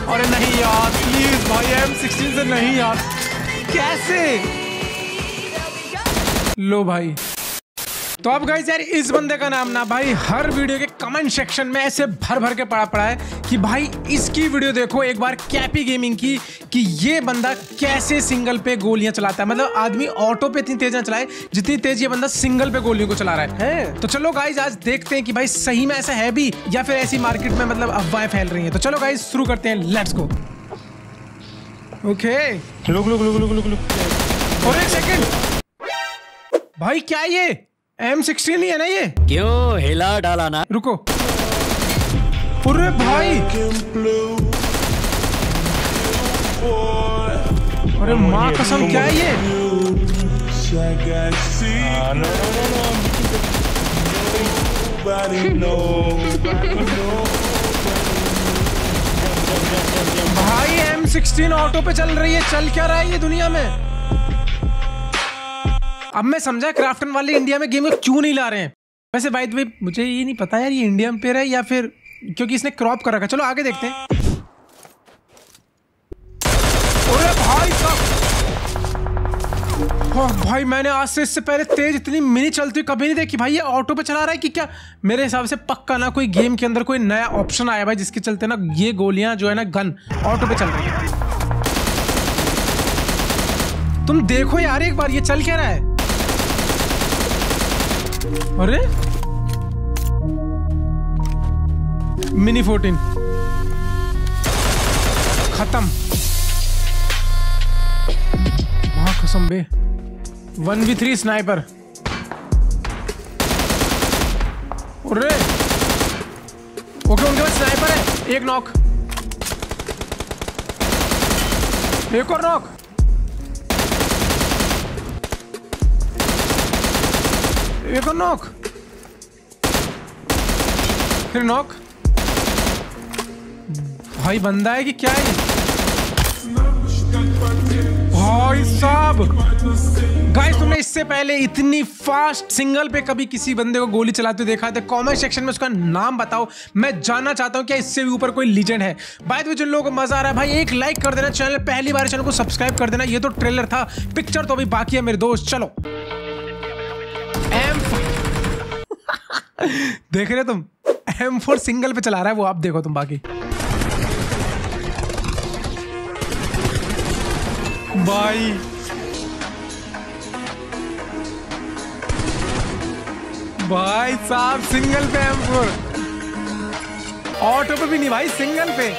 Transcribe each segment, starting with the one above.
अरे नहीं यार प्लीज भाई, M16 से नहीं यार, कैसे? लो भाई। तो अब गाइस यार इस बंदे का नाम ना भाई हर वीडियो के कमेंट सेक्शन में ऐसे भर भर के पड़ा है कि भाई इसकी वीडियो देखो एक बार कैपी गेमिंग की, कि ये बंदा कैसे सिंगल पे गोलियां चलाता है। मतलब आदमी ऑटो पे इतनी तेज ना चलाए जितनी तेज ये बंदा सिंगल पे गोलियों को चला रहा है। तो चलो गाइस आज देखते हैं कि भाई सही में ऐसा है भी या फिर ऐसी मार्केट में मतलब अफवाहें फैल रही हैं। तो चलो गाइस शुरू करते हैं, लेट्स गो। ओके रुक। और एक सेकंड भाई, क्या ये M16 ही है ना ये? क्यों हिला डाला ना? रुको, अरे भाई, अरे माँ कसम क्या है ये? भाई M16 ऑटो पे चल रही है, चल क्या रहा है ये दुनिया में? अब मैं समझा क्राफ्टन वाले इंडिया में गेम क्यों नहीं ला रहे हैं। वैसे भाई मुझे ये नहीं पता यार ये इंडिया में है या फिर क्योंकि इसने क्रॉप कर रखा। चलो आगे देखते हैं। अरे भाई साहब, भाई मैंने आज से इससे पहले तेज इतनी मिनी चलती कभी नहीं देखी भाई। ये ऑटो पे चला रहा है कि क्या? मेरे हिसाब से पक्का ना कोई गेम के अंदर कोई नया ऑप्शन आया भाई जिसके चलते ना ये गोलियां जो है ना गन ऑटो पे चल रही है। तुम देखो यार एक बार ये चल क्या रहा है। अरे मिनी 14 खत्म। वहां कसम बे 1v3 स्नाइपर। अरे ओके उनके पास स्नाइपर है। एक नॉक, एक और नॉक। एक और नॉक, फिर नॉक। भाई बंदा है कि क्या है? भाई साहब गाइस, तुमने इससे पहले इतनी फास्ट सिंगल पे कभी किसी बंदे को गोली चलाते देखा है? तो कमेंट सेक्शन में उसका नाम बताओ, मैं जानना चाहता हूं क्या इससे भी ऊपर कोई लीजेंड है। बाय द वे जिन लोगों को मजा आ रहा है भाई एक लाइक कर देना, चैनल पहली बार चैनल को सब्सक्राइब कर देना। ये तो ट्रेलर था, पिक्चर तो अभी बाकी है मेरे दोस्त। चलो देख रहे तुम M4 सिंगल पे चला रहा है वो, आप देखो तुम बाकी। भाई भाई साहब सिंगल पे M4, ऑटो पे भी नहीं भाई, सिंगल पे।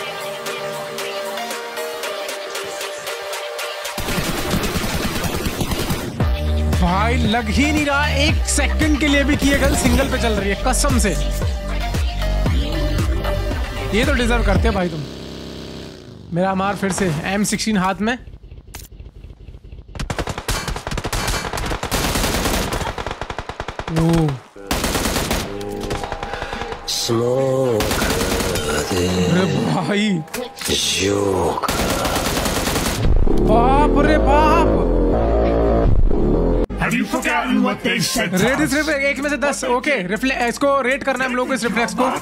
भाई लग ही नहीं रहा एक सेकंड के लिए भी कि ये गन सिंगल पे चल रही है, कसम से। ये तो डिजर्व करते हैं भाई तुम। मेरा मार फिर से M16 हाथ में। अरे भाई बाप रे बाप। रेट सिर्फ 1 में से 10। ओके इसको रेट करना है हम लोग को, इस रिफ्लेक्स को।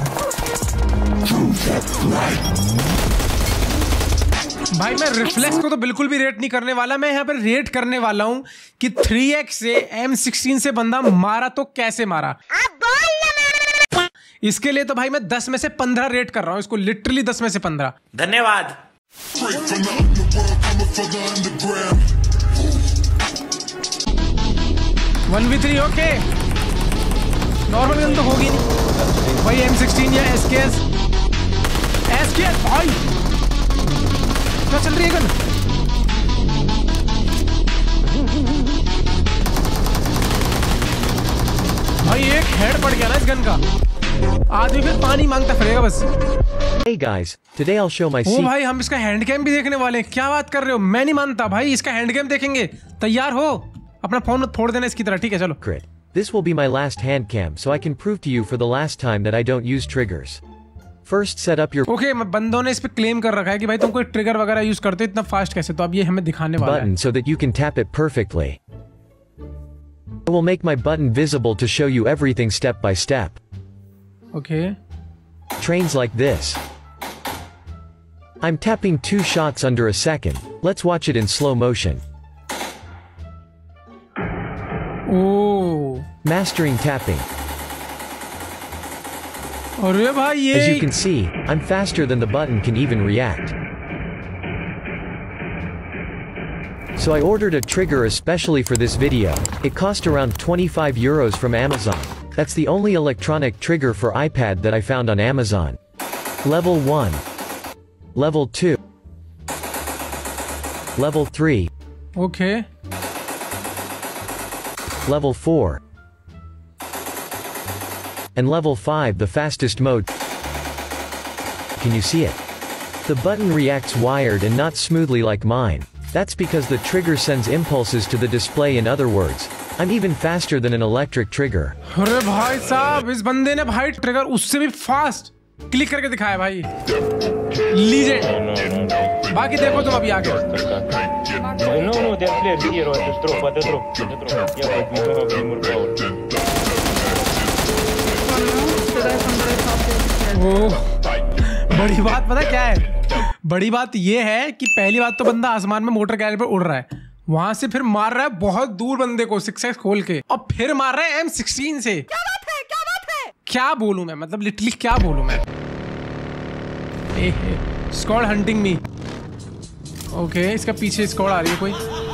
भाई मैं रिफ्लेक्स को तो बिल्कुल भी रेट नहीं करने वाला, मैं यहाँ पर रेट करने वाला हूँ कि 3x से M16 से बंदा मारा तो कैसे मारा। इसके लिए तो भाई मैं 10 में से 15 रेट कर रहा हूँ इसको, लिटरली 10 में से 15। धन्यवाद। 1v3 ओके, नॉर्मल गन तो होगी नहीं भाई। M16 या SKS भाई क्या चल रही है गन? भाई एक हेड पड़ गया ना इस गन का, आदमी फिर पानी मांगता फिरेगा बस। Hey guys, today I'll show my ओ भाई हम इसका हैंड कैम भी देखने वाले हैं। क्या बात कर रहे हो? मैं नहीं मानता भाई, इसका हैंड कैम देखेंगे। तैयार हो? अपना फोन फोड़ देना इसकी तरह, ठीक है चलो। This will be my last hand cam, so I can prove to you for the last time that I don't use triggers. First set up your Okay, बंदों ने इस पे क्लेम कर रखा है कि भाई तुम कोई ट्रिगर वगैरह यूज करते हो इतना फास्ट कैसे, तो अब ये हमें दिखाने वाला है। button so that you can tap it perfectly. I will make my button visible to show you everything step by step. Okay. Trains like this. I'm tapping 2 shots under a second. Let's watch it in slow motion. Oh. Mastering tapping. अरे भाई ये As you can see, I'm faster than the button can even react. So I ordered a trigger especially for this video. It cost around 25 euros from Amazon. That's the only electronic trigger for iPad that I found on Amazon. Level 1. Level 2. Level 3. Okay. Level 4. And level 5, the fastest mode. Can you see it? The button reacts wired and not smoothly like mine. That's because the trigger sends impulses to the display. In other words, I'm even faster than an electric trigger. अरे भाई साहब इस बंदे ने भाई trigger उससे भी fast click करके दिखाया भाई। लीजेंड। बाकी देखो तुम अभी आगे। No, they are players here. What the drop. Yeah, but we don't have any more power. ओह, बड़ी बात पता क्या है? बड़ी बात ये है कि पहली बात तो बंदा आसमान में मोटर गैरेज पे उड़ रहा है, वहां से फिर मार रहा है बहुत दूर बंदे को 6x खोल के, और फिर मार रहा है M16 से। क्या बात है? क्या बोलूं मैं, मतलब लिटरली क्या बोलूं मैं। स्क्वाड हंटिंग मी। ओके, इसका पीछे स्क्वाड आ रही है कोई।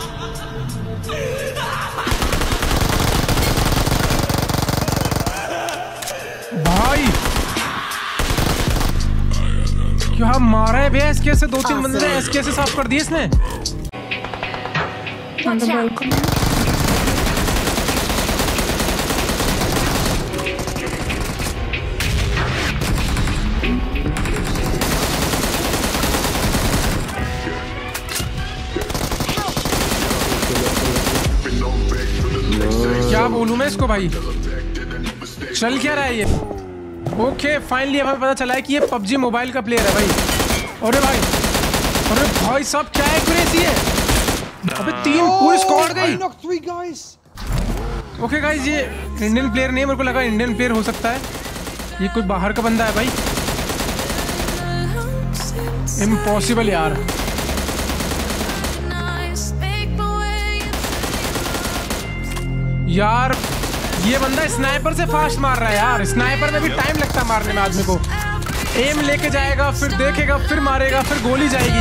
भाई क्या मारा है भैया एसके से, 2-3 बंदे एसके से साफ कर दिए इसने। क्या बोलूं मैं इसको भाई, चल क्या रहा है ये। ओके फाइनली हमें पता चला है कि ये PUBG मोबाइल का प्लेयर है भाई। अरे भाई साहब क्या एक्यूरेसी है। अबे 3 पूरी स्क्वाड गई। ओके गाइस, ये इंडियन प्लेयर नहीं, मेरे को लगा इंडियन प्लेयर हो सकता है, ये कोई बाहर का बंदा है भाई। इम्पॉसिबल यार। यार ये बंदा स्नाइपर से फास्ट मार रहा है यार। स्नाइपर में भी टाइम लगता है मारने में आदमी को। एम लेके जाएगा, फिर देखेगा, फिर मारेगा, फिर गोली जाएगी।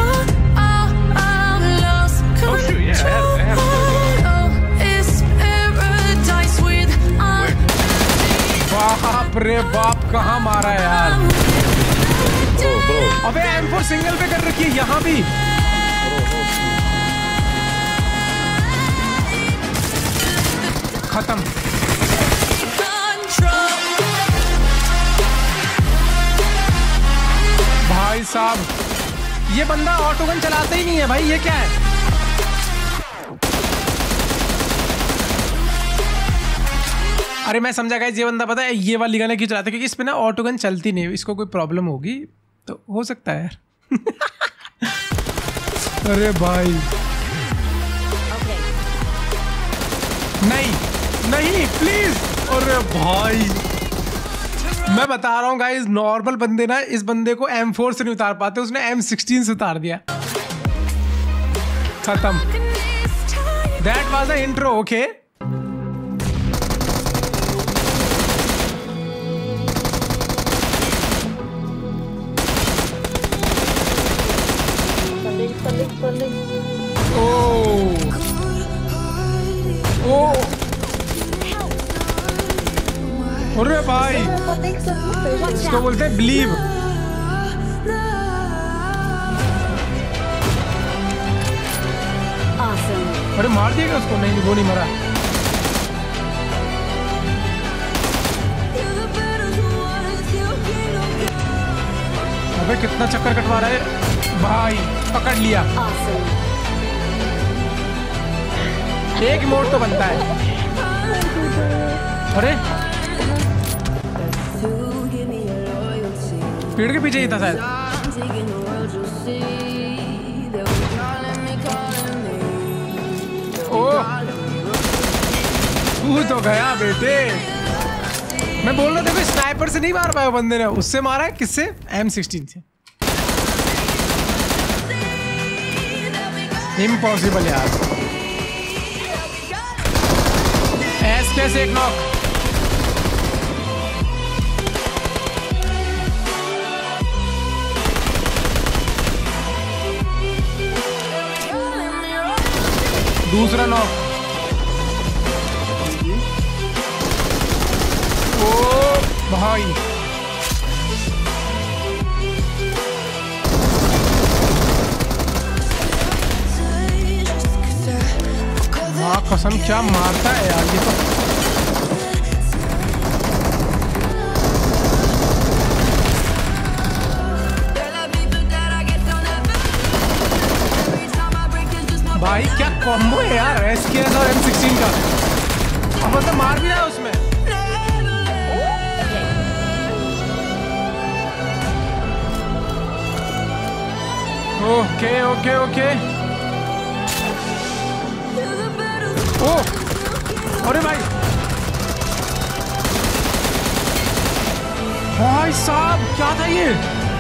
बाप रे बाप, कहाँ मारा है यार। अबे M4 सिंगल पे कर रखी है यहाँ भी। खत्म। भाई साहब ये बंदा ऑटोगन चलाता ही नहीं है भाई, ये क्या है। अरे मैं समझा गाइस, ये बंदा पता है ये वाली गन क्यों चलाता है, क्योंकि इस पे ना ऑटोगन चलती नहीं है, इसको कोई प्रॉब्लम होगी तो हो सकता है यार। अरे भाई नहीं प्लीज। अरे भाई मैं बता रहा हूँ गाइस, नॉर्मल बंदे ना इस बंदे को M4 से नहीं उतार पाते, उसने M16 से उतार दिया। खत्म। That was the intro. Okay अरे भाई इसको बोलते हैं बिलीव। अरे मार दिएगा उसको। नहीं वो नहीं मरा। अबे कितना चक्कर कटवा रहा है भाई। पकड़ लिया। एक मोड तो बनता है। अरे पेड़ के पीछे ही था शायद। ओ तू तो गया बेटे। मैं बोल रहा था स्नाइपर से नहीं मार पाया बंदे ने, उससे मारा है। किससे? M16 से। इम्पॉसिबल यार। एस कैसे एक नॉक। दूसरा नॉक। ओ भाई वाह कसम क्या मारता है यार ये तो। भाई क्या कॉम्बो है यार SKS और M16 का। अब मतलब मार भी रहा है उसमें। Okay okay okay. ओ अरे भाई भाई साहब क्या था ये।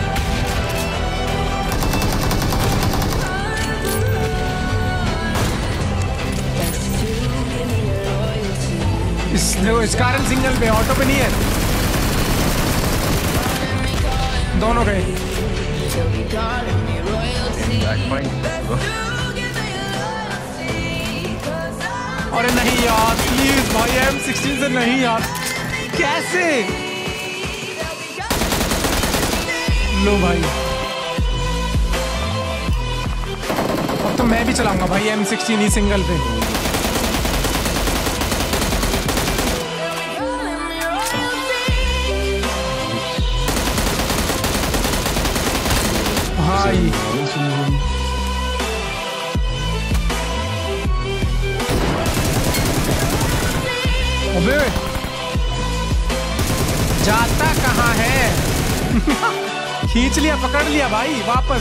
इस कारण सिंगल पे ऑटो पे नहीं है। दोनों गए। अरे नहीं यार प्लीज भाई M16 से नहीं यार। कैसे लो भाई। अब तो मैं भी चलाऊंगा भाई M16 ही सिंगल पे। भाई अबे जाता कहाँ है। खींच लिया पकड़ लिया भाई वापस।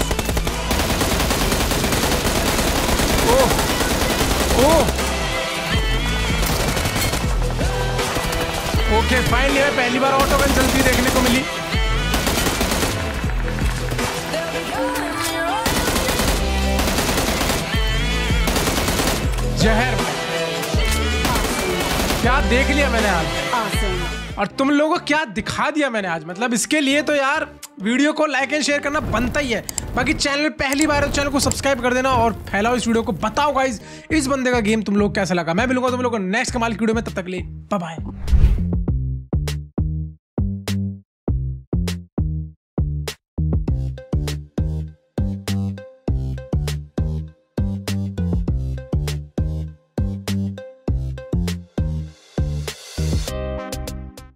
ओह ओह ओके फाइनली पहली बार ऑटो गन चलती देखने को मिली। जहर क्या देख लिया मैंने आज। और तुम लोगों को क्या दिखा दिया मैंने आज। मतलब इसके लिए तो यार वीडियो को लाइक एंड शेयर करना बनता ही है। बाकी चैनल में पहली बार है तो चैनल को सब्सक्राइब कर देना और फैलाओ इस वीडियो को। बताओ गाइस इस बंदे का गेम तुम लोग कैसा लगा। मैं मिलूंगा तुम लोगों को नेक्स्ट कमाल की वीडियो में। तब तक के लिए बाय बाय।